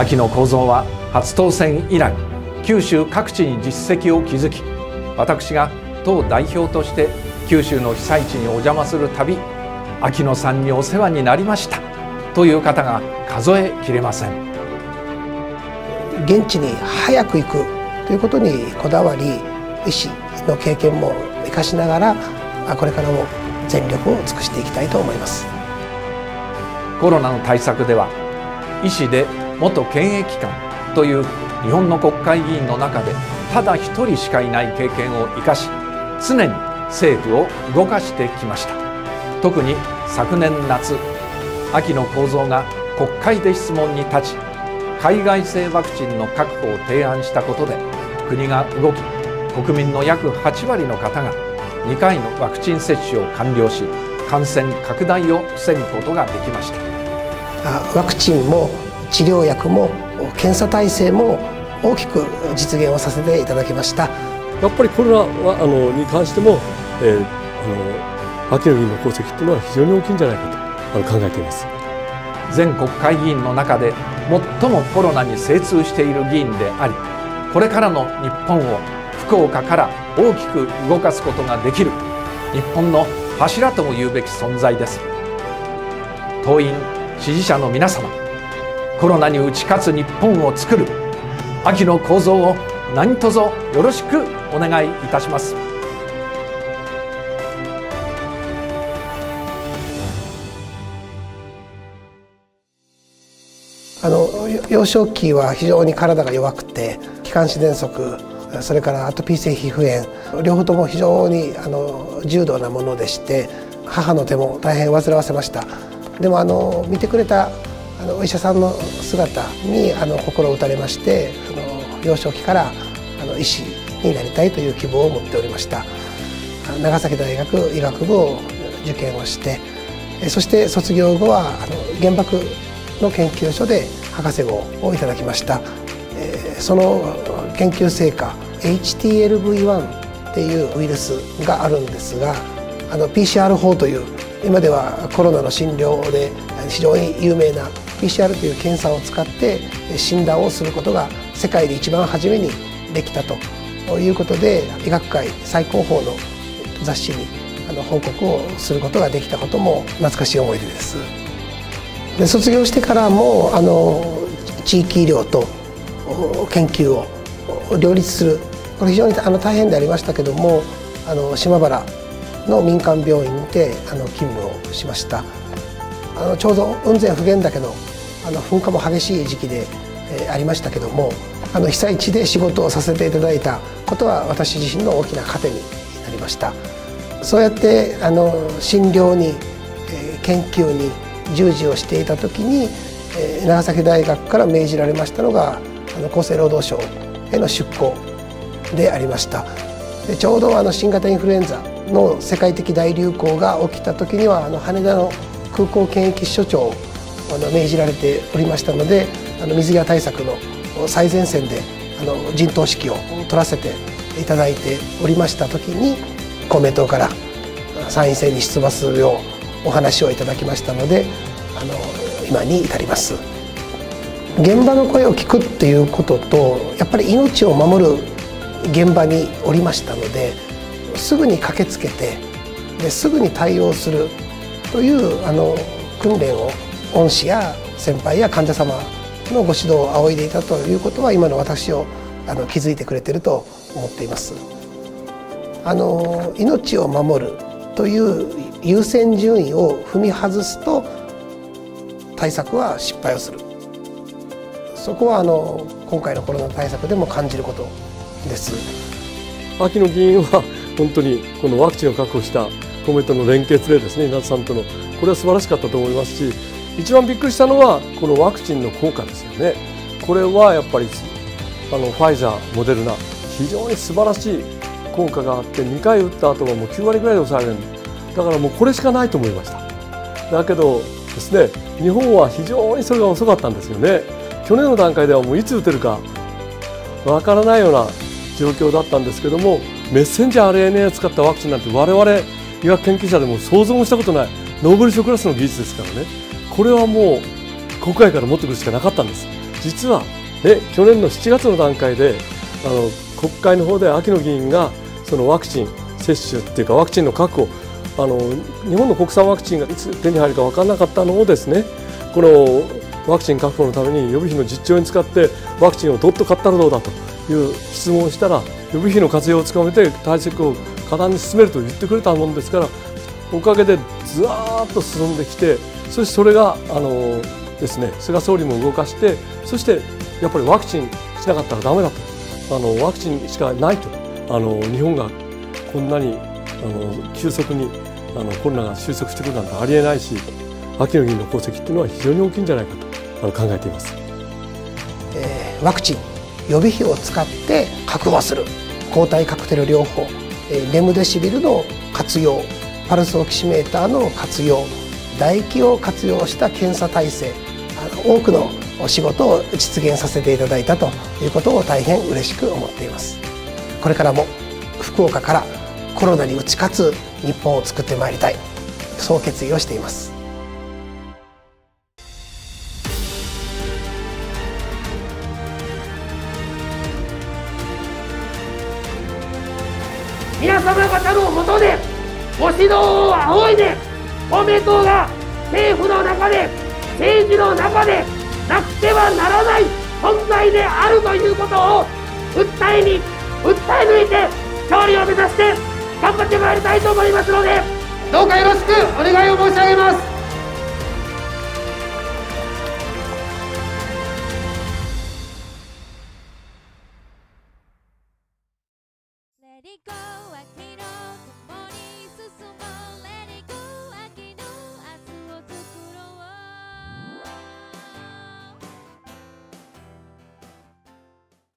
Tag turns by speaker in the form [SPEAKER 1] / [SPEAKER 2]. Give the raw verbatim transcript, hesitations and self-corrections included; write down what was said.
[SPEAKER 1] 秋野幸三は初当選以来、九州各地に実績を築き、私が党代表として九州の被災地にお邪魔するたび、秋野さんにお世話になりましたという方が数えきれません。
[SPEAKER 2] 現地に早く行くということにこだわり、医師の経験も生かしながら、これからも全力を尽くしていきたいと思います。
[SPEAKER 1] コロナの対策では、医師で元検疫官という日本の国会議員の中でただ一人しかいない経験を生かし、常に政府を動かしてきました。特に昨年夏、秋野幸三が国会で質問に立ち、海外製ワクチンの確保を提案したことで国が動き、国民の約はちわりの方がにかいのワクチン接種を完了し、感染拡大を防ぐことができました。
[SPEAKER 2] ワクチンも治療薬も検査体制も大きく実現をさせていただきました。
[SPEAKER 3] やっぱりコロナはあのに関しても、えー、あの秋野議員の功績というのは非常に大きいんじゃないかとあの考えています。
[SPEAKER 1] 全国会議員の中で最もコロナに精通している議員であり、これからの日本を福岡から大きく動かすことができる日本の柱とも言うべき存在です。党員支持者の皆様、コロナに打ち勝つ日本を作る秋野幸三を何卒よろしくお願いいたします。
[SPEAKER 2] あの幼少期は非常に体が弱くて、気管支喘息、それからアトピー性皮膚炎、両方とも非常にあの重度なものでして、母の手も大変煩わせました。でもあの見てくれたあのお医者さんの姿にあの心打たれまして、あの幼少期からあの医師になりたいという希望を持っておりました。長崎大学医学部を受験をして、そして卒業後はあの原爆の研究所で博士号をいただきました。その研究成果 エイチティーエルブイワン っていうウイルスがあるんですが、あの ピーシーアール 法という今ではコロナの診療で非常に有名な ピーシーアール という検査を使って診断をすることが世界で一番初めにできたということで、医学界最高峰の雑誌にあの報告をすることができたことも懐かしい思い出です。で卒業してからもあの地域医療と研究を両立する、これ非常にあの大変でありましたけども、あの島原の民間病院であの勤務をしました。あのちょうど雲仙普賢岳のあの噴火も激しい時期で、えー、ありましたけども、あの被災地で仕事をさせていただいたことは私自身の大きな糧になりました。そうやってあの診療に、えー、研究に従事をしていた時に、えー、長崎大学から命じられましたのがあの厚生労働省への出向でありました。でちょうどあの新型インフルエンザの世界的大流行が起きた時にはあの羽田の空港検疫所長をあの命じられておりましたので、あの水際対策の最前線であの陣頭指揮を取らせていただいておりました時に、公明党から参院選に出馬するようお話をいただきましたので、あの今に至ります。現場の声を聞くっていうことと、やっぱり命を守る現場におりましたので、すぐに駆けつけてですぐに対応するというあの訓練を恩師や先輩や患者様のご指導を仰いでいたということは、今の私をあの気づいてくれていると思っています。あの命を守るという優先順位を踏み外すと対策は失敗をする。そこはあの今回のコロナ対策でも感じることです。
[SPEAKER 3] 秋野議員は本当にこのワクチンを確保した公明党の連結でですね、稲田さんとのこれは素晴らしかったと思いますし、一番びっくりしたのはこのワクチンの効果ですよね。これはやっぱりあのファイザー、モデルナ非常に素晴らしい効果があって、にかい打った後はもうきゅうわりぐらいで抑えられる。だからもうこれしかないと思いました。だけどですね、日本は非常にそれが遅かったんですよね。去年の段階ではもういつ打てるかわからないような状況だったんですけども、メッセンジャー アールエヌエー を使ったワクチンなんて我々医学研究者でも想像もしたことないノーベル賞クラスの技術ですからね。これはもう国外から持ってくるしかなかったんです。 実は、ね、去年のしちがつの段階であの国会の方で秋野議員がそのワクチン接種っていうかワクチンの確保、あの日本の国産ワクチンがいつ手に入るか分からなかったのをですね、このワクチン確保のために予備費のじゅっちょうえん使ってワクチンをどっと買ったらどうだという質問をしたら、予備費の活用をつかめて対策を果断に進めると言ってくれたもんですから、おかげでずーっと進んできて、そしてそれがあのですね、菅総理も動かして、そしてやっぱりワクチンしなかったらダメだと、あのワクチンしかないと、あの日本がこんなにあの急速にあのコロナが収束してくるなんてありえないし、秋野議員の功績っていうのは非常に大きいんじゃないかとあの考えています。
[SPEAKER 2] えー、ワクチン予備費を使って確保する、抗体カクテル療法、えー、レムデシビルの活用、パルスオキシメーターの活用、唾液を活用した検査体制、あの多くのお仕事を実現させていただいたということを大変嬉しく思っています。これからも福岡からコロナに打ち勝つ日本を作ってまいりたい、そう決意をしています。
[SPEAKER 4] 皆様方の下でご指導を仰いで、公明党が政府の中で政治の中でなくてはならない存在であるということを訴えに訴え抜いて勝利を目指して頑張ってまいりたいと思いますので、どうかよろしくお願いを申し上げます。
[SPEAKER 5] Let it go,秋野